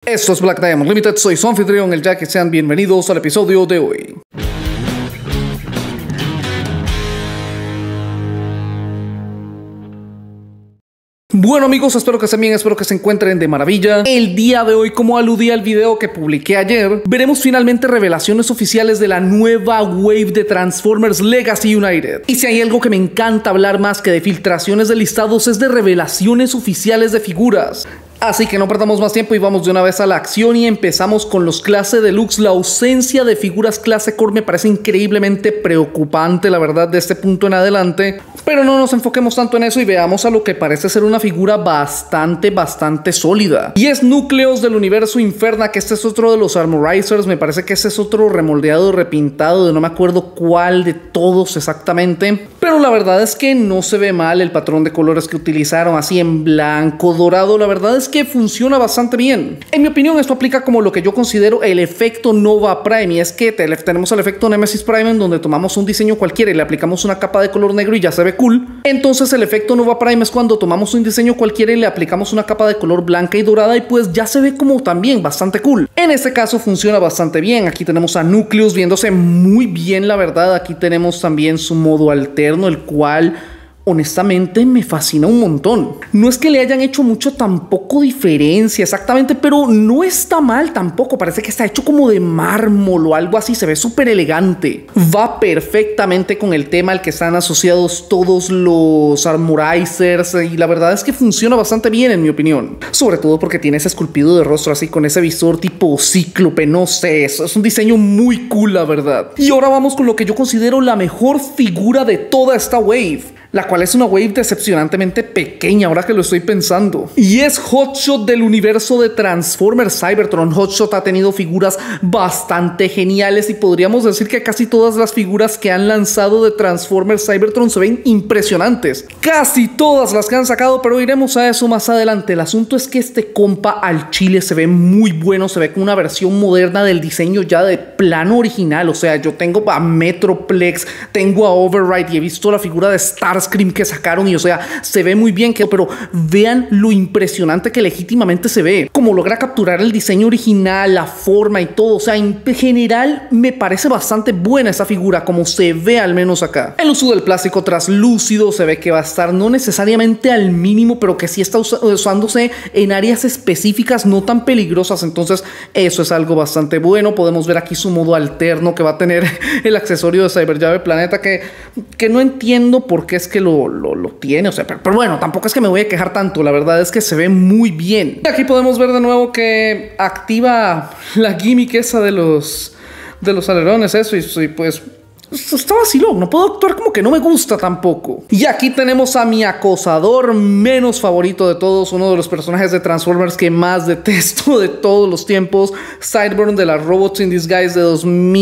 Esto es Black Diamond Limited, soy su anfitrión, el Jack, y sean bienvenidos al episodio de hoy. Bueno amigos, espero que estén bien, espero que se encuentren de maravilla. El día de hoy, como aludí al video que publiqué ayer, veremos finalmente revelaciones oficiales de la nueva wave de Transformers Legacy United. Y si hay algo que me encanta hablar más que de filtraciones de listados, es de revelaciones oficiales de figuras. Así que no perdamos más tiempo y vamos de una vez a la acción y empezamos con los clase deluxe. La ausencia de figuras clase core me parece increíblemente preocupante, la verdad, de este punto en adelante. Pero no nos enfoquemos tanto en eso y veamos a lo que parece ser una figura bastante sólida. Y es Núcleos del Universo Inferna, que este es otro de los Armorizers. Me parece que este es otro remoldeado, repintado, de no me acuerdo cuál de todos exactamente. Pero la verdad es que no se ve mal el patrón de colores que utilizaron, así en blanco, dorado. La verdad es que funciona bastante bien. En mi opinión, esto aplica como lo que yo considero el efecto Nova Prime, y es que tenemos el efecto Nemesis Prime, en donde tomamos un diseño cualquiera y le aplicamos una capa de color negro y ya se ve cool. Entonces el efecto Nova Prime es cuando tomamos un diseño cualquiera y le aplicamos una capa de color blanca y dorada y pues ya se ve como también bastante cool. En este caso funciona bastante bien. Aquí tenemos a Núcleos viéndose muy bien, la verdad. Aquí tenemos también su modo alterno, el cual honestamente me fascina un montón. No es que le hayan hecho mucho tampoco diferencia exactamente, pero no está mal tampoco. Parece que está hecho como de mármol o algo así. Se ve súper elegante. Va perfectamente con el tema al que están asociados todos los Armorizers y la verdad es que funciona bastante bien en mi opinión. Sobre todo porque tiene ese esculpido de rostro así con ese visor tipo cíclope. No sé, es un diseño muy cool, la verdad. Y ahora vamos con lo que yo considero la mejor figura de toda esta wave, la cual es una wave decepcionantemente pequeña ahora que lo estoy pensando. Y es Hotshot del universo de Transformers Cybertron. Hotshot ha tenido figuras bastante geniales y podríamos decir que casi todas las figuras que han lanzado de Transformers Cybertron se ven impresionantes. Casi todas las que han sacado, pero iremos a eso más adelante. El asunto es que este compa al chile se ve muy bueno, se ve como una versión moderna del diseño ya de plano original. O sea, yo tengo a Metroplex, tengo a Override y he visto la figura de Starscream que sacaron y o sea, se ve muy bien, pero vean lo impresionante que legítimamente se ve, como logra capturar el diseño original, la forma y todo. O sea, en general me parece bastante buena esa figura, como se ve al menos acá. El uso del plástico traslúcido se ve que va a estar no necesariamente al mínimo, pero que sí está usándose en áreas específicas no tan peligrosas, entonces eso es algo bastante bueno. Podemos ver aquí su modo alterno que va a tener el accesorio de Cyberllave Planeta, que no entiendo por qué es que lo tiene, o sea, pero bueno, tampoco es que me voy a quejar tanto, la verdad es que se ve muy bien. Y aquí podemos ver de nuevo que activa la gimmick esa de los alerones, eso, y pues está vacilón, no puedo actuar como que no me gusta tampoco. Y aquí tenemos a mi acosador menos favorito de todos, uno de los personajes de Transformers que más detesto de todos los tiempos, Sideburn de las Robots in Disguise de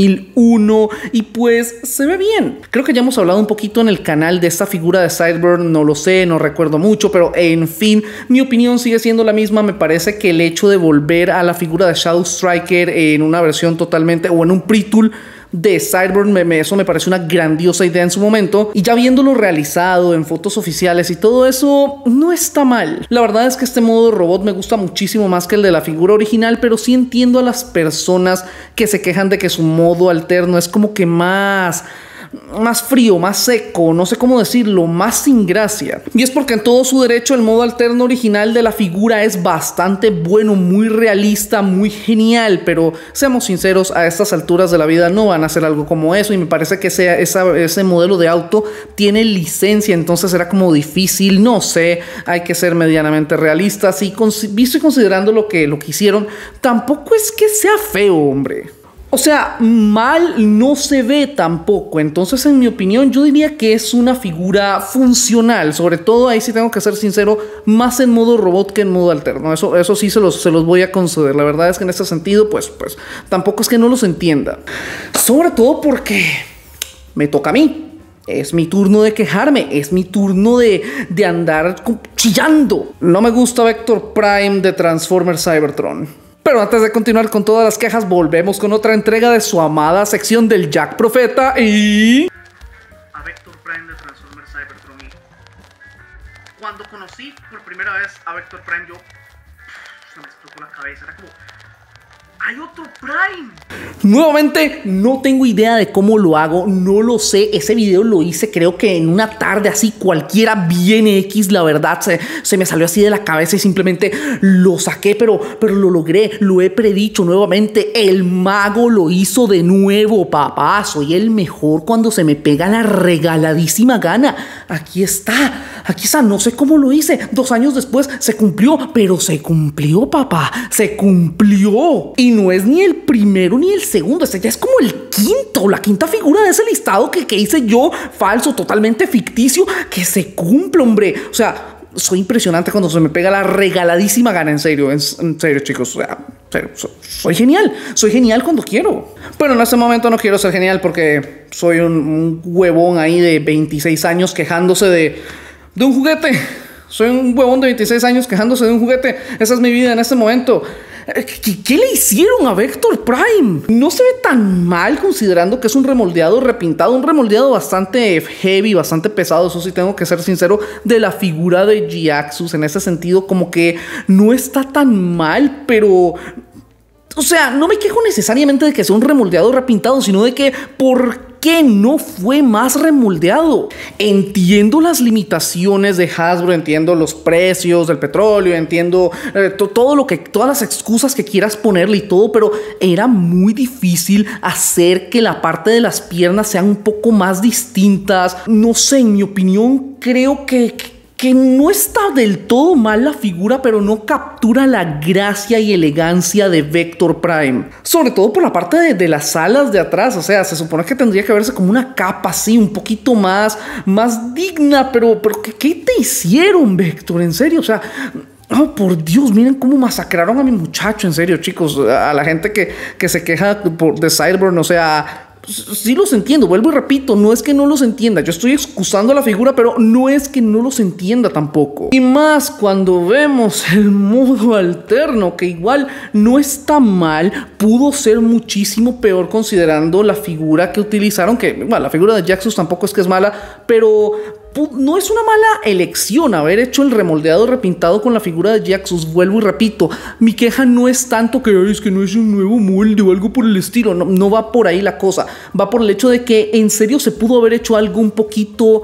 2001, y pues se ve bien. Creo que ya hemos hablado un poquito en el canal de esta figura de Sideburn, no lo sé, no recuerdo mucho, pero en fin, mi opinión sigue siendo la misma. Me parece que el hecho de volver a la figura de Shadow Striker en una versión totalmente, o en un pre-tool de Sideburn, eso me parece una grandiosa idea en su momento, y ya viéndolo realizado en fotos oficiales y todo eso, no está mal. La verdad es que este modo robot me gusta muchísimo más que el de la figura original, pero sí entiendo a las personas que se quejan de que su modo alterno es como que más frío, más seco, no sé cómo decirlo, más sin gracia. Y es porque en todo su derecho el modo alterno original de la figura es bastante bueno, muy realista, muy genial, pero seamos sinceros, a estas alturas de la vida no van a hacer algo como eso, y me parece que ese modelo de auto tiene licencia, entonces era como difícil, no sé, hay que ser medianamente realistas y visto y considerando lo que hicieron, tampoco es que sea feo, hombre. O sea, mal no se ve tampoco. Entonces, en mi opinión, yo diría que es una figura funcional. Sobre todo, ahí sí tengo que ser sincero, más en modo robot que en modo alterno. Eso sí se los voy a conceder. La verdad es que en este sentido, pues tampoco es que no los entienda. Sobre todo porque me toca a mí. Es mi turno de quejarme, es mi turno de andar chillando. No me gusta Vector Prime de Transformers Cybertron. Pero antes de continuar con todas las quejas, volvemos con otra entrega de su amada sección del Jack Profeta y... a Vector Prime de Transformers Cybertron. Cuando conocí por primera vez a Vector Prime, se me explotó la cabeza. Era como, hay otro Prime. Nuevamente, no tengo idea de cómo lo hago, no lo sé. Ese video lo hice creo que en una tarde así cualquiera, bien X, la verdad. Se me salió así de la cabeza y simplemente lo saqué, pero lo logré, lo he predicho nuevamente. El mago lo hizo de nuevo, papá. Soy el mejor cuando se me pega la regaladísima gana. Aquí está, no sé cómo lo hice. 2 años después se cumplió, pero se cumplió, papá, se cumplió. Y no es ni el primero ni el segundo, este ya es como el quinto, la quinta figura de ese listado que hice yo, falso, totalmente ficticio, que se cumple, hombre. O sea, soy impresionante cuando se me pega la regaladísima gana, en serio, chicos. O sea, soy genial cuando quiero. Pero en este momento no quiero ser genial porque soy un huevón ahí de 26 años quejándose de un juguete. Soy un huevón de 26 años quejándose de un juguete. Esa es mi vida en este momento. ¿Qué le hicieron a Vector Prime? No se ve tan mal considerando que es un remoldeado repintado, un remoldeado bastante heavy, bastante pesado, eso sí tengo que ser sincero, de la figura de Jhiaxus. En ese sentido como que no está tan mal, pero... O sea, no me quejo necesariamente de que sea un remoldeado repintado, sino de que ¿por qué no fue más remoldeado? Entiendo las limitaciones de Hasbro, entiendo los precios del petróleo, entiendo todas las excusas que quieras ponerle y todo, pero era muy difícil hacer que la parte de las piernas sean un poco más distintas. No sé, en mi opinión, creo que no está del todo mal la figura, pero no captura la gracia y elegancia de Vector Prime. Sobre todo por la parte de las alas de atrás. O sea, se supone que tendría que verse como una capa así, un poquito más digna. Pero ¿qué te hicieron, Vector? En serio, o sea... Oh, por Dios, miren cómo masacraron a mi muchacho, en serio, chicos. A la gente que se queja de Sideburn, o sea... Sí los entiendo, vuelvo y repito, no es que no los entienda, yo estoy excusando la figura, pero no es que no los entienda tampoco. Y más cuando vemos el modo alterno, que igual no está mal, pudo ser muchísimo peor considerando la figura que utilizaron, que bueno, la figura de Jhiaxus tampoco es que es mala, pero... no es una mala elección haber hecho el remoldeado repintado con la figura de Jhiaxus. Vuelvo y repito, mi queja no es tanto que es que no es un nuevo molde o algo por el estilo. No va por ahí la cosa. Va por el hecho de que en serio se pudo haber hecho algo un poquito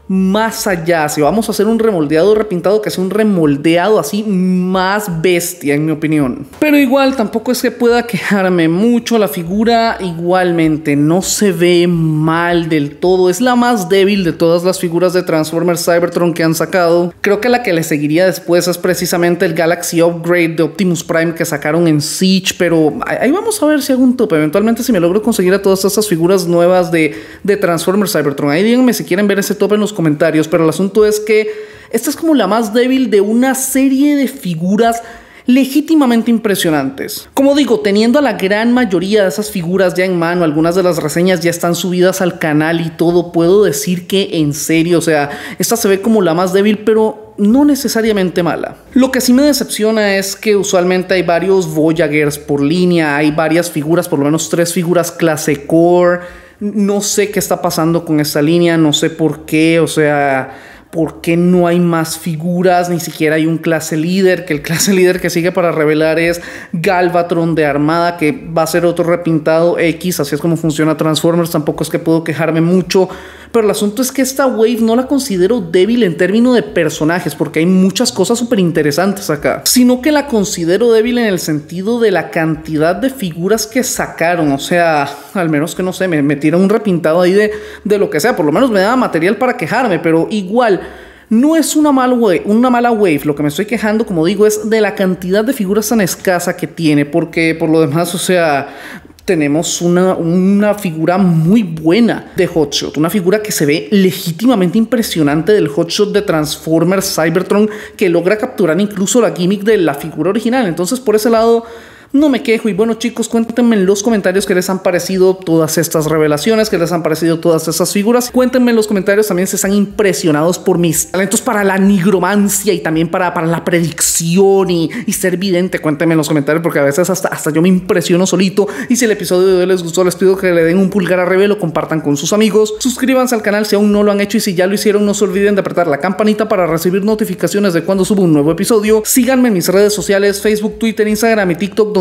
más allá. Si vamos a hacer un remoldeado repintado, que sea un remoldeado así más bestia, en mi opinión. Pero igual tampoco es que pueda quejarme mucho. La figura igualmente no se ve mal del todo. Es la más débil de todas las figuras de Transformers Cybertron que han sacado. Creo que la que le seguiría después es precisamente el Galaxy Upgrade de Optimus Prime que sacaron en Siege, pero ahí vamos a ver si hago un top. Eventualmente si me logro conseguir a todas esas figuras nuevas de Transformers Cybertron. Ahí díganme si quieren ver ese top en los comentarios, pero el asunto es que esta es como la más débil de una serie de figuras legítimamente impresionantes. Como digo, teniendo a la gran mayoría de esas figuras ya en mano, algunas de las reseñas ya están subidas al canal y todo, puedo decir que en serio, o sea, esta se ve como la más débil, pero no necesariamente mala. Lo que sí me decepciona es que usualmente hay varios Voyagers por línea, hay varias figuras, por lo menos 3 figuras clase Core. No sé qué está pasando con esta línea, no sé por qué, o sea, ¿por qué no hay más figuras? Ni siquiera hay un clase líder, que el clase líder que sigue para revelar es Galvatron de Armada, que va a ser otro repintado X, así es como funciona Transformers, tampoco es que puedo quejarme mucho. Pero el asunto es que esta wave no la considero débil en términos de personajes, porque hay muchas cosas súper interesantes acá, sino que la considero débil en el sentido de la cantidad de figuras que sacaron. O sea, al menos que no sé, me tiran un repintado ahí de lo que sea, por lo menos me da material para quejarme, pero igual no es una mala wave. Lo que me estoy quejando, como digo, es de la cantidad de figuras tan escasa que tiene, porque por lo demás, o sea, tenemos una figura muy buena de Hotshot, una figura que se ve legítimamente impresionante del Hotshot de Transformers Cybertron, que logra capturar incluso la gimmick de la figura original. Entonces por ese lado no me quejo. Y bueno, chicos, cuéntenme en los comentarios qué les han parecido todas estas revelaciones, qué les han parecido todas estas figuras. Cuéntenme en los comentarios también si están impresionados por mis talentos para la nigromancia y también para la predicción y ser vidente. Cuéntenme en los comentarios, porque a veces hasta yo me impresiono solito. Y si el episodio de hoy les gustó, les pido que le den un pulgar arriba y lo compartan con sus amigos. Suscríbanse al canal si aún no lo han hecho, y si ya lo hicieron, no se olviden de apretar la campanita para recibir notificaciones de cuando subo un nuevo episodio. Síganme en mis redes sociales, Facebook, Twitter, Instagram y TikTok, donde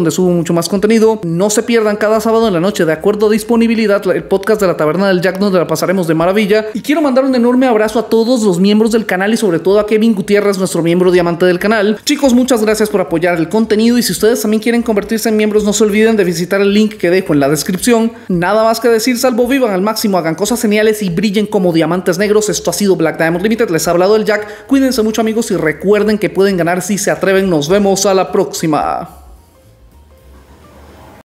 donde subo mucho más contenido. No se pierdan cada sábado en la noche, de acuerdo a disponibilidad, el podcast de la Taberna del Jack, donde la pasaremos de maravilla. Y quiero mandar un enorme abrazo a todos los miembros del canal y sobre todo a Kevin Gutiérrez, nuestro miembro diamante del canal. Chicos, muchas gracias por apoyar el contenido y si ustedes también quieren convertirse en miembros, no se olviden de visitar el link que dejo en la descripción. Nada más que decir, salvo vivan al máximo, hagan cosas geniales y brillen como diamantes negros. Esto ha sido Black Diamond Limited, les ha hablado el Jack. Cuídense mucho, amigos, y recuerden que pueden ganar si se atreven. Nos vemos a la próxima.